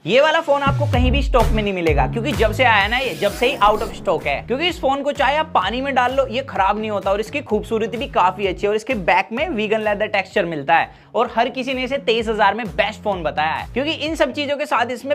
ये वाला फोन आपको कहीं भी स्टॉक में नहीं मिलेगा, क्योंकि जब से आया ना ये, जब से ही आउट ऑफ स्टॉक है। क्योंकि इस फोन को चाहे आप पानी में डाल लो ये खराब नहीं होता, और इसकी खूबसूरती भी काफी अच्छी है। और इसके बैक में वीगन लेदर टेक्सचर मिलता है, और हर किसी ने इसे 23,000 में बेस्ट फोन बताया है, क्योंकि इन सब चीजों के साथ इसमें